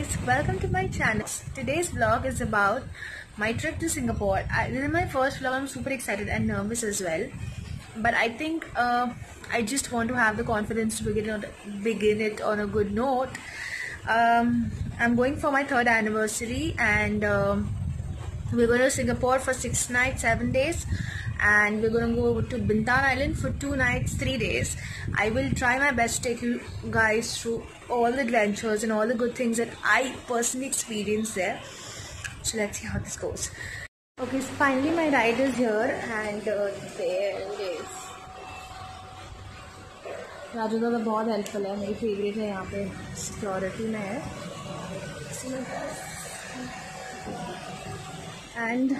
guys, welcome to my channel. Today's vlog is about my trip to Singapore. This is my first vlog. I'm super excited and nervous as well, but I think I just want to have the confidence to begin it on a good note. I'm going for my 3rd anniversary, and we're going to Singapore for 6 nights 7 days, and we're going to go to Bintan Island for 2 nights 3 days. I will try my best to take you guys through all the adventures and all the good things that I personally experienced there. So let's see how this goes. Okay, so finally my ride is here, and there it is. Raju दादा बहुत helpful है, मेरी favourite है यहाँ पे, security में है. And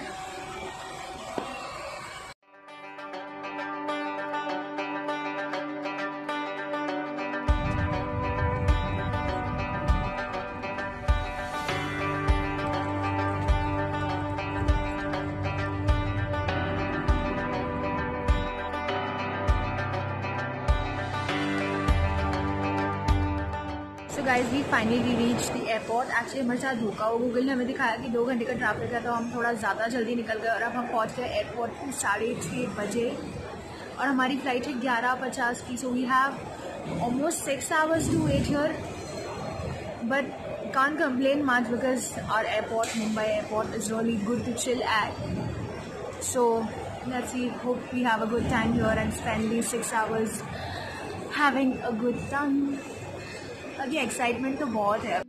So guys, we finally reached the airport. Actually हमारे साथ धोखा हो, गूगल ने हमें दिखाया कि 2 घंटे का ट्रैफिक है, तो हम थोड़ा ज़्यादा जल्दी निकल गए और अब हम पहुंच गए एयरपोर्ट पे 6:30 बजे और हमारी फ़्लाइट है 11:50 की. So we have almost 6 hours to wait here, but can't complain much because our airport, Mumbai airport, is really good to chill at. So let's see, hope we have a good time here and spend these 6 hours having a good time. अभी excitement तो बहुत है.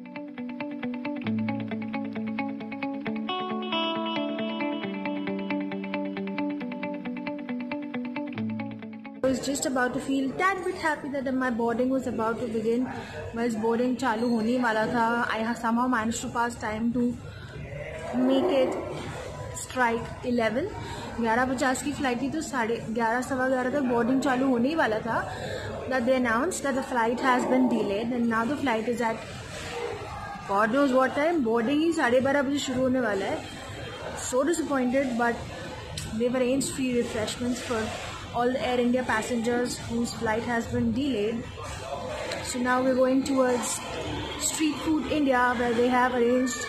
I was just about to feel that bit happy that my boarding was about to begin. बस boarding चालू होने वाला था. I somehow managed to pass time to make it strike 11. 11:50 की फ्लाइट थी, तो 11:30 सवा 11 तक बोर्डिंग चालू होने ही वाला था. That they announced that the flight has been delayed and now the flight is at God knows what time. Boarding ही 12:30 बजे शुरू होने वाला है. So disappointed, but they've arranged free refreshments for all the Air India passengers whose flight has been delayed. So now we're going towards Street Food India, where they have arranged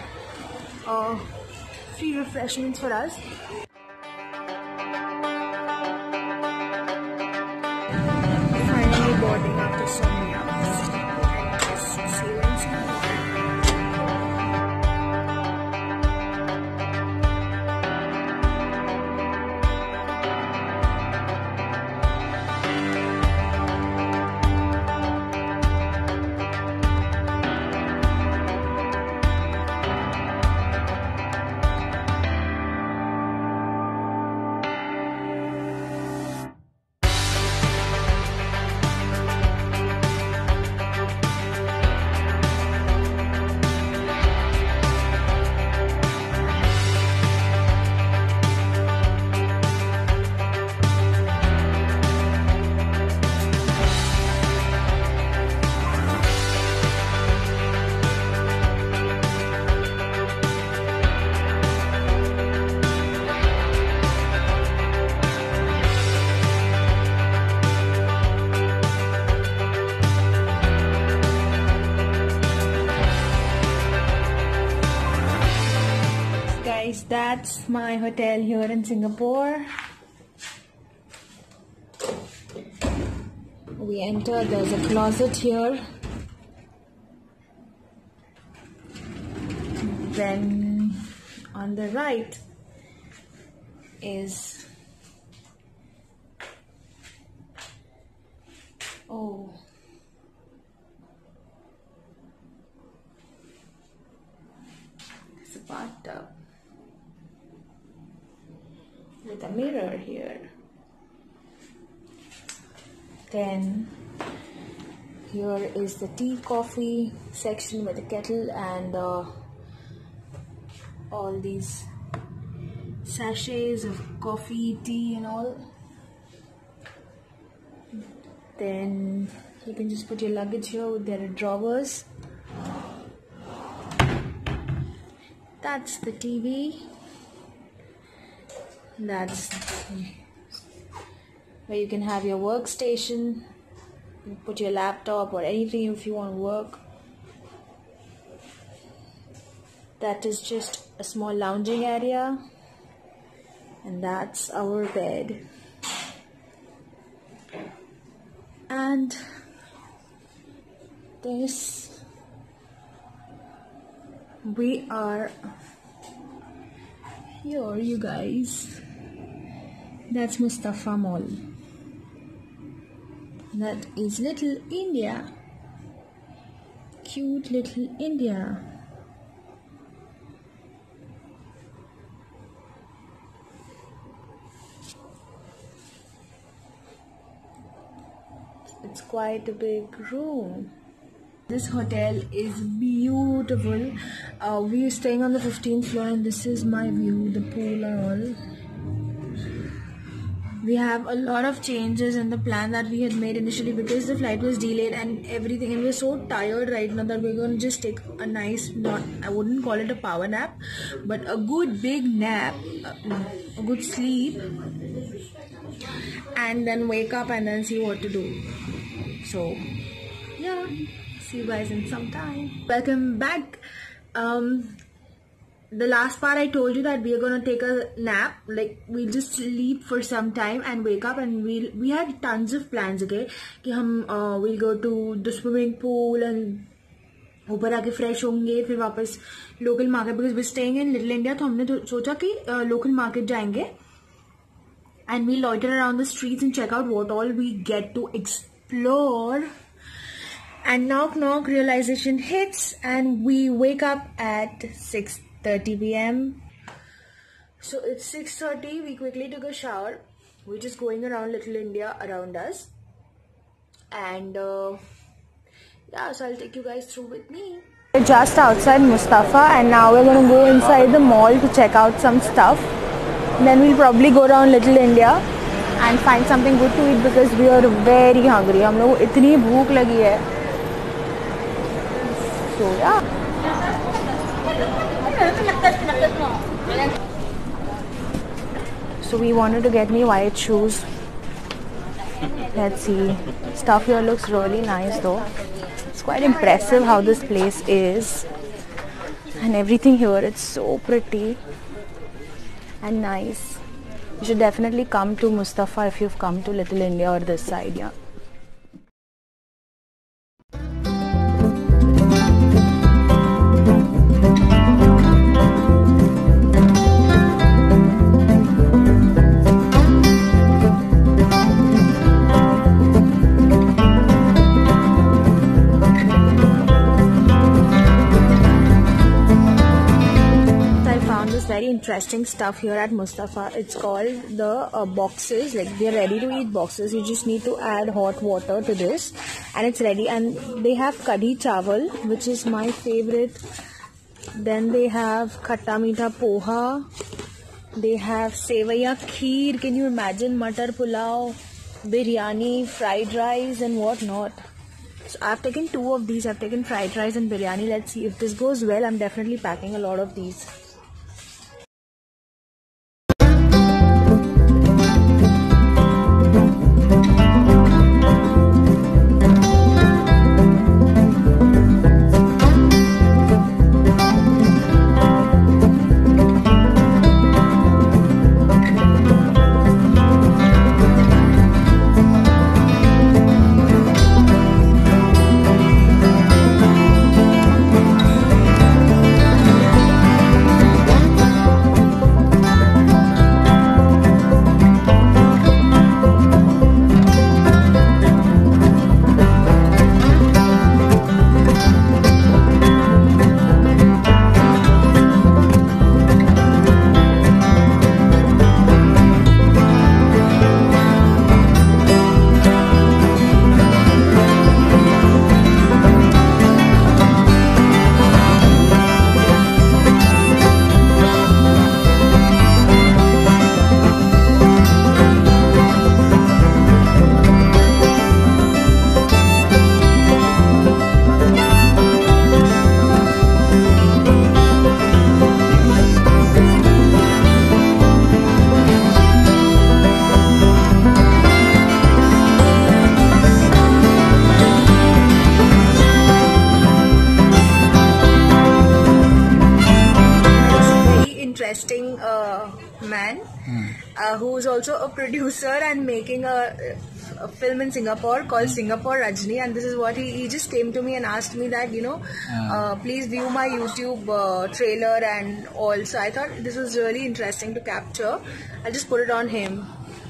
free refreshments for us. Boarding after so many hours. See you in Singapore. That's my hotel here in Singapore. We enter, there's a closet here. Then on the right is it's a bathtub with a mirror here. Then here is the tea coffee section with the kettle and all these sachets of coffee, tea and all. Then you can just put your luggage here. There are drawers. That's the TV. That's where you can have your workstation, you put your laptop or anything if you want to work. That is just a small lounging area, and that's our bed. And this, we are here, you guys. That's Mustafa Mall. That is Little India. Cute Little India. It's quite a big room. This hotel is beautiful. We are staying on the 15th floor, and this is my view, the pool and all. We have a lot of changes in the plan that we had made initially because the flight was delayed and everything, and we're so tired right now that we're going to just take a nice, I wouldn't call it a power nap, but a good big nap, a good sleep, and then wake up and then see what to do. So yeah, see you guys in some time. Welcome back. The last part I told you that we are gonna take a nap, like we'll just sleep for some time and wake up, and we had tons of plans, okay, कि हम we'll go to the swimming pool and ऊपर आके fresh होंगे, फिर वापस local market, because we're staying in Little India, तो हमने सोचा कि local market जाएंगे and we loiter around the streets and check out what all we get to explore. And knock knock, realization hits, and we wake up at 6:30 p.m. So it's 6:30. We quickly took a shower. We're just going around Little India around us, and yeah, so I'll take you guys through with me. We're just outside Mustafa, and now we're gonna go inside the mall to check out some stuff. Then we'll probably go around Little India and find something good to eat because we are very hungry. हम लोगों को इतनी भूख लगी है. So yeah. So we wanted to get me white shoes. Let's see. Stuff here looks really nice though. It's quite impressive how this place is. And everything here, it's so pretty and nice. You should definitely come to Mustafa if you've come to Little India or this side, yeah. Very interesting stuff here at Mustafa. It's called the boxes, like they're ready to eat boxes. You just need to add hot water to this and it's ready. And they have kadhi chawal, which is my favorite. Then they have khatta meetha poha. They have sevaiya kheer. Can you imagine? Matar pulao, biryani, fried rice and what not. So I've taken 2 of these. I've taken fried rice and biryani. Let's see if this goes well. I'm definitely packing a lot of these. also a producer and making a film in Singapore called Singapore Rajni, and this is what he just came to me and asked me that, you know, please view my YouTube trailer and all. So I thought this was really interesting to capture. I'll just put it on him.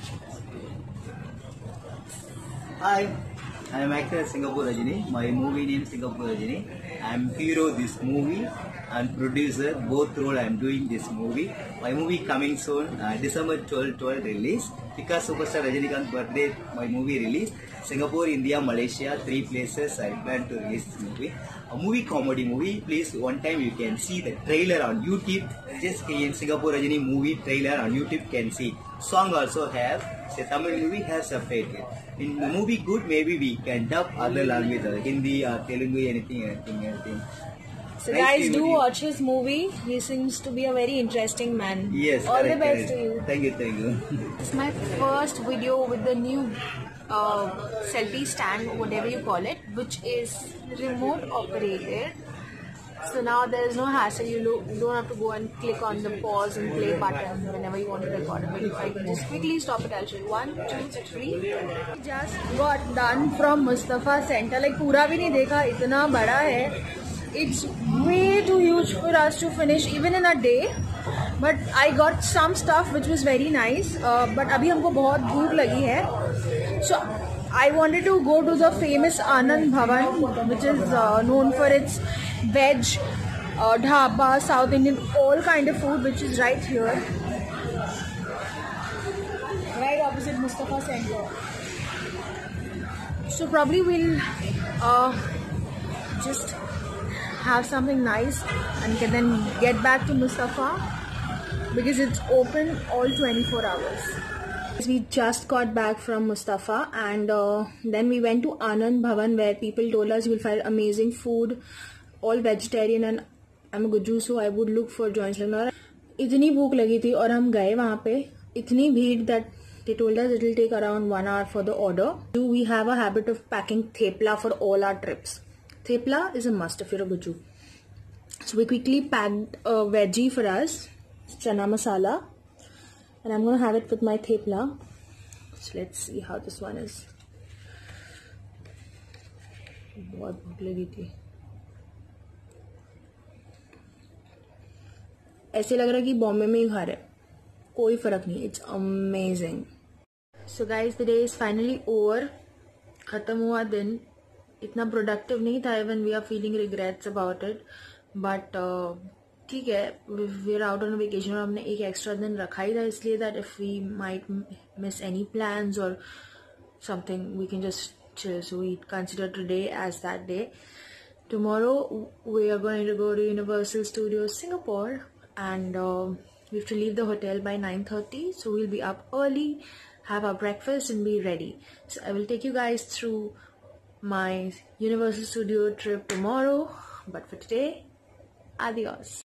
Hi, I am actor Singapore Rajni. My movie name Singapore Rajni. I am hero this movie and producer. Both role I am doing this movie. My movie coming soon, December 12 release. Because Superstar Rajinikanth birthday, my movie release. Singapore, India, Malaysia, 3 places I plan to release this movie. A movie comedy movie. Please, one time you can see the trailer on YouTube. Just in Singapore Rajini movie trailer on YouTube can see. Song also have. The Tamil movie has subtitle. In the movie good, maybe we can dub other language, Hindi or Telugu, anything. So guys, do watch his movie. He seems to be a very interesting man. Yes. All the best to you. Thank you. It's my first video with the new selfie stand, whatever you call it, which is remote operated. So now there is no hassle. You don't have to go and click on the pause and play button whenever you want to record a video. I can just quickly stop it. I'll show you. 1, 2, 3. Just got done from Mustafa Center. Like पूरा भी नहीं देखा, इतना बड़ा है. It's way too huge for us to finish even in a day. But I got some stuff which was very nice. But अभी हमको बहुत भूख लगी है. So I wanted to go to the famous Anand Bhavan, which is known for its veg, dhaba, South Indian, all kind of food, which is right here, right opposite Mustafa Center. So probably we'll just have something nice and can then get back to Mustafa because it's open all 24 hours. We just got back from Mustafa and then we went to Anand Bhavan where people told us you will find amazing food, all vegetarian, and I'm a Guju, so I would look for joints. इतनी भूख लगी थी और हम गए वहाँ पे, इतनी भीड़ that they told us it will take around 1 hour for the order. We have a habit of packing thepla for all our trips. Thepla is a must if you're a Guju. So we quickly packed a veggie for us, chana masala. And I'm going to have it with my thepla. So let's see how this one is. बहुत भूख लगी थी. ऐसे लग रहा है कि बॉम्बे में ही खा रहे. कोई फर्क नहीं. It's amazing. So guys, the day is finally over. खत्म हुआ दिन. इतना productive नहीं था. Even we are feeling regrets about it. But ठीक है, we're out on a vacation और हमने एक एक्स्ट्रा दिन रखा ही था इसलिए that if we might miss any plans or something we can just chill, so we consider today as that day. Tomorrow we are going to go to Universal Studios Singapore and we have to leave the hotel by 9:30, so we'll be up early, have our breakfast and be ready. So I will take you guys through my Universal Studio trip tomorrow, but for today, adios.